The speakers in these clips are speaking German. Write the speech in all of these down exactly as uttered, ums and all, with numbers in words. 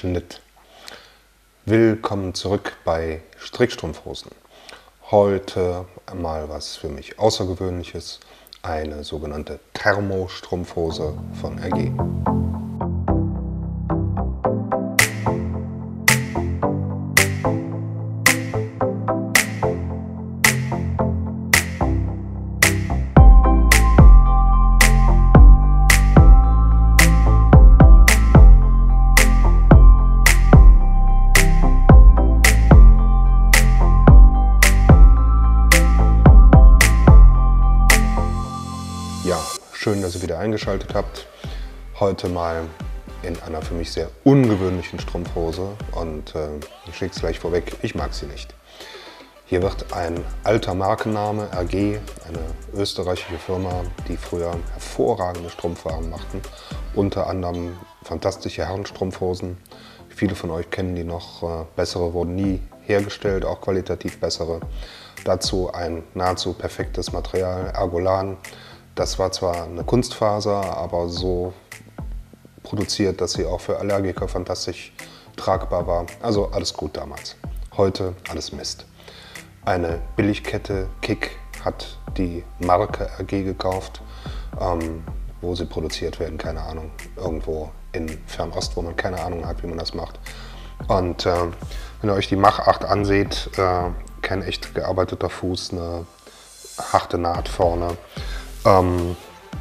Schnitt. Willkommen zurück bei Strickstrumpfhosen. Heute mal was für mich Außergewöhnliches, eine sogenannte Thermostrumpfhose von R G. Ja, schön, dass ihr wieder eingeschaltet habt. Heute mal in einer für mich sehr ungewöhnlichen Strumpfhose und äh, ich schicke es gleich vorweg, ich mag sie nicht. Hier wird ein alter Markenname, R G, eine österreichische Firma, die früher hervorragende Strumpfwaren machten, unter anderem fantastische Herrenstrumpfhosen. Viele von euch kennen die noch, äh, bessere wurden nie hergestellt, auch qualitativ bessere. Dazu ein nahezu perfektes Material, Ergolan. Das war zwar eine Kunstfaser, aber so produziert, dass sie auch für Allergiker fantastisch tragbar war. Also alles gut damals. Heute alles Mist. Eine Billigkette, Kick, hat die Marke R G gekauft. Ähm, wo sie produziert werden, keine Ahnung. Irgendwo in Fernost, wo man keine Ahnung hat, wie man das macht. Und äh, wenn ihr euch die Mach acht anseht, äh, kein echt gearbeiteter Fuß, eine harte Naht vorne. Ähm,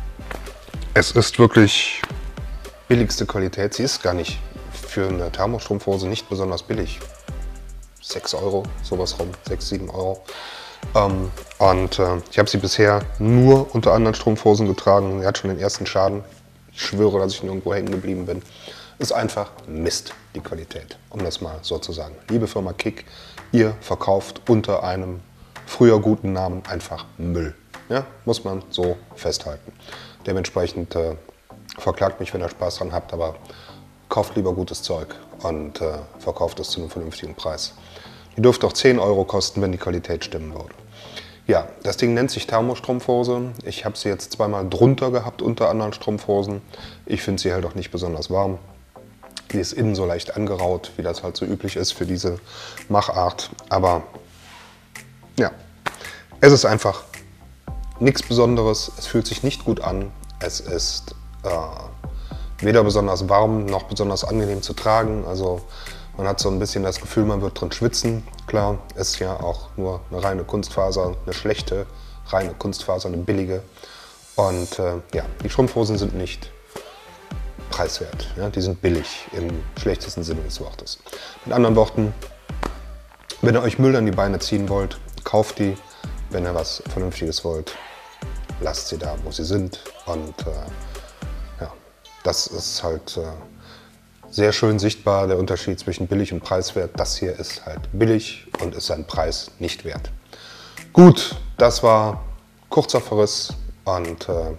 es ist wirklich billigste Qualität. Sie ist gar nicht für eine Thermostrumpfhose nicht besonders billig. sechs Euro, sowas rum, sechs, sieben Euro. Ähm, und äh, ich habe sie bisher nur unter anderen Strumpfhosen getragen. Sie hat schon den ersten Schaden. Ich schwöre, dass ich nirgendwo hängen geblieben bin. Ist einfach Mist, die Qualität, um das mal so zu sagen. Liebe Firma Kick, ihr verkauft unter einem früher guten Namen einfach Müll. Ja, muss man so festhalten. Dementsprechend äh, verklagt mich, wenn ihr Spaß dran habt, aber kauft lieber gutes Zeug und äh, verkauft es zu einem vernünftigen Preis. Die dürfte auch zehn Euro kosten, wenn die Qualität stimmen würde. Ja, das Ding nennt sich Thermostrumpfhose. Ich habe sie jetzt zweimal drunter gehabt, unter anderen Strumpfhosen. Ich finde sie halt auch nicht besonders warm. Die ist innen so leicht angeraut, wie das halt so üblich ist für diese Machart. Aber ja, es ist einfach nichts Besonderes, es fühlt sich nicht gut an, es ist äh, weder besonders warm noch besonders angenehm zu tragen. Also man hat so ein bisschen das Gefühl, man wird drin schwitzen. Klar, ist ja auch nur eine reine Kunstfaser, eine schlechte reine Kunstfaser, eine billige. Und äh, ja, die Strumpfhosen sind nicht preiswert, ja? Die sind billig im schlechtesten Sinne des Wortes. Mit anderen Worten, wenn ihr euch Müll an die Beine ziehen wollt, kauft die. Wenn ihr was Vernünftiges wollt, lasst sie da, wo sie sind. Und äh, ja, das ist halt äh, sehr schön sichtbar, der Unterschied zwischen billig und preiswert. Das hier ist halt billig und ist seinen Preis nicht wert. Gut, das war kurzer Verriss und äh,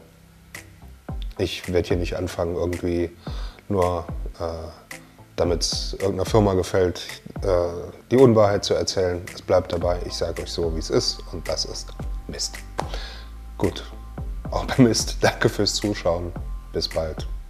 ich werde hier nicht anfangen, irgendwie nur äh, damit es irgendeiner Firma gefällt, äh, die Unwahrheit zu erzählen. Es bleibt dabei, ich sage euch so, wie es ist und das ist Mist. Gut, auch bei Mist, danke fürs Zuschauen. Bis bald.